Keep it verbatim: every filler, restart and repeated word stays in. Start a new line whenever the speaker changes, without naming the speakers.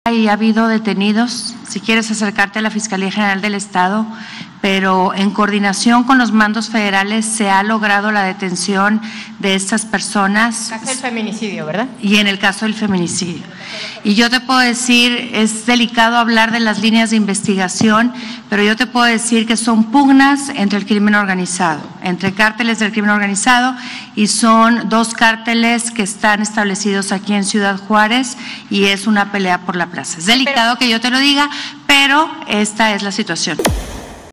Y ha habido detenidos, si quieres acercarte a la Fiscalía General del Estado, pero en coordinación con los mandos federales se ha logrado la detención de estas personas.
En el caso del feminicidio, ¿verdad?
Y en el caso del feminicidio. Y yo te puedo decir, es delicado hablar de las líneas de investigación, pero yo te puedo decir que son pugnas entre el crimen organizado, entre cárteles del crimen organizado, y son dos cárteles que están establecidos aquí en Ciudad Juárez y es una pelea por la plaza. Es delicado que yo te lo diga, pero esta es la situación.